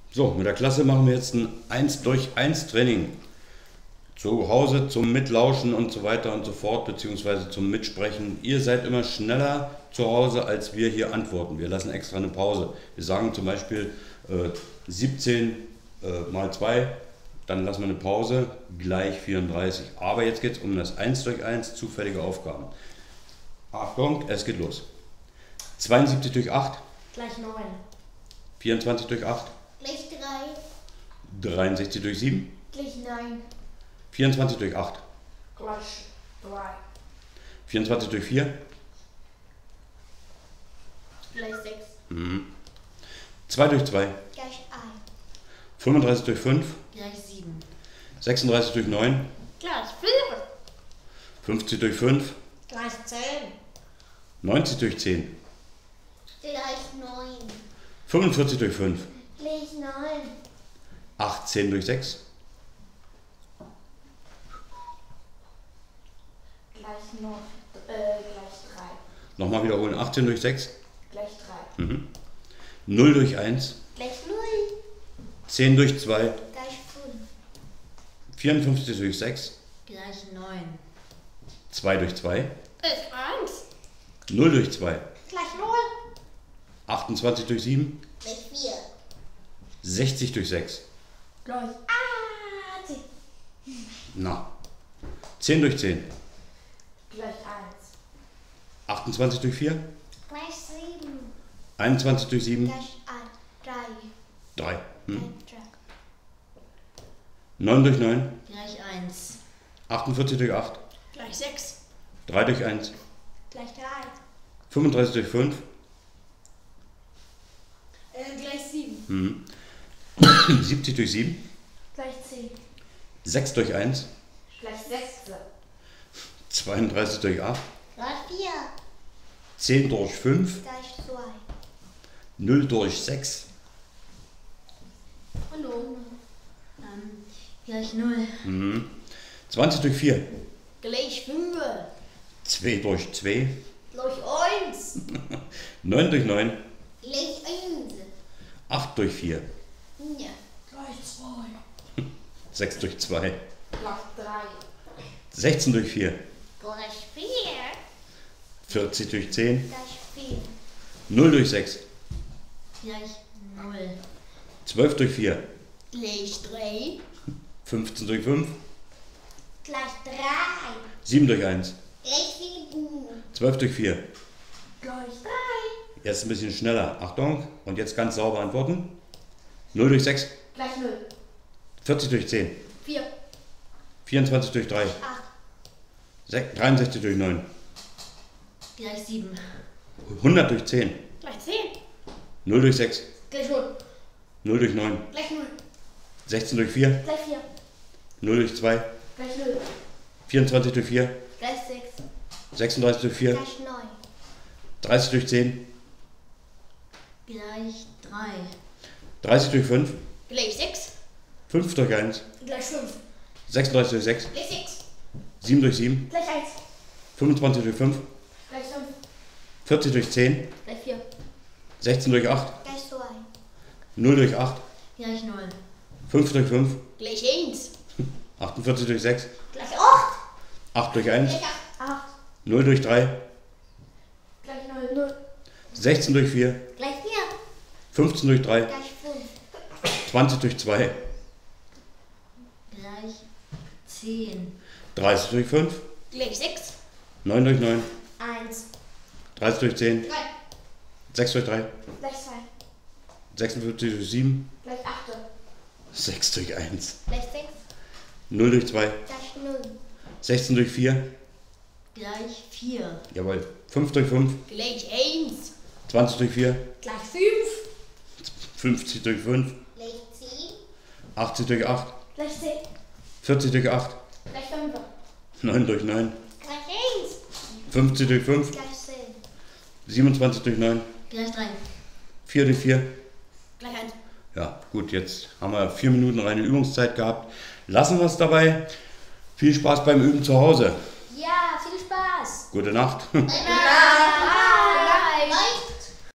So, mit der Klasse machen wir jetzt ein 1 durch 1 Training. Zu Hause zum Mitlauschen und so weiter und so fort, beziehungsweise zum Mitsprechen. Ihr seid immer schneller zu Hause, als wir hier antworten. Wir lassen extra eine Pause. Wir sagen zum Beispiel 17 mal 2, dann lassen wir eine Pause, gleich 34. Aber jetzt geht es um das 1 durch 1, zufällige Aufgaben. Achtung, es geht los. 72 durch 8. Gleich 9. 24 durch 8. Gleich 3. 63 durch 7. Gleich 9. 24 durch 8. Gleich 3. 24 durch 4. Gleich 6. 2 durch 2. Gleich 1. 35 durch 5. Gleich 7. 36 durch 9. Gleich 4. 50 durch 5. Gleich 10. 90 durch 10. Gleich 9. 45 durch 5. Gleich 9. 18 durch 6. Gleich 9. Gleich 3. Nochmal wiederholen. 18 durch 6. Gleich 3. 0 durch 1. Gleich 0. 10 durch 2. Gleich 5. 54 durch 6. Gleich 9. 2 durch 2. Ist 1. 0 durch 2. Gleich 0. 28 durch 7. Gleich 4. 60 durch 6. Gleich 8. Na. 10 durch 10. Gleich 1. 28 durch 4. Gleich 7. 21 durch 7. Gleich 3. 3. Gleich 9 durch 9. Gleich 1. 48 durch 8. Gleich 6. 3 durch 1. Gleich 3. 35 durch 5. Gleich 7. 70 durch 7. Gleich 10. 6 durch 1. Gleich 6. 32 durch 8. Gleich 4. 10 durch 5. Gleich 2. 0 durch 6. Hallo. Gleich 0. 20 durch 4. Gleich 5. 2 durch 2. Gleich 1. 9 durch 9. Gleich 1. 8 durch 4. Ja. Gleich 2. 6 durch 2. Gleich 3. 16 durch 4. Gleich 4. 40 durch 10. Gleich 4. 0 durch 6. Gleich 0. 12 durch 4. Gleich 3. 15 durch 5. Gleich 3. 7 durch 1. Gleich 7. 12 durch 4. Gleich 3. Jetzt ein bisschen schneller. Achtung. Und jetzt ganz sauber antworten. 0 durch 6. Gleich 0. 40 durch 10. 4. 24 durch 3. 8. 63 durch 9. Gleich 7. 100 durch 10. Gleich 10. 0 durch 6. Gleich 0. 0 durch 9. Gleich 0. 16 durch 4. Gleich 4. 0 durch 2. Gleich 0. 24 durch 4. Gleich 6. 36 durch 4. Gleich 9. 30 durch 10. Gleich 3. 30 durch 5. Gleich 6. 5 durch 1. Gleich 5. 36 durch 6. Gleich 6. 7 durch 7. Gleich 1. 25 durch 5. Gleich 5. 40 durch 10. Gleich 4. 16 durch 8. Gleich 2. 0 durch 8. Gleich 0. 5 durch 5. Gleich 1. 48 durch 6. Gleich 8. 8 durch 1. Gleich 8. 0 durch 3. Gleich 0. 0. 16 durch 4. Gleich 4. 15 durch 3. Gleich 5. 20 durch 2. Gleich 10. 30 durch 5. Gleich 6. 9 durch 9. 1. 30 durch 10. 3. 6 durch 3. Gleich 2. 46 durch 7. Gleich 8. 6 durch 1. Gleich 6. 0 durch 2. Gleich 0. 16 durch 4. Gleich 4. Jawohl. 5 durch 5. Gleich 1. 20 durch 4. Gleich 5. 50 durch 5. Gleich 10. 80 durch 8. Gleich 10. 40 durch 8. Gleich 5. 9 durch 9. Gleich 1. 50 durch 5. Gleich 10. 27 durch 9. Gleich 3. 4 durch 4. Gleich 1. Ja, gut, jetzt haben wir 4 Minuten reine Übungszeit gehabt. Lassen wir es dabei. Viel Spaß beim Üben zu Hause. Ja, viel Spaß. Gute Nacht. Bye bye.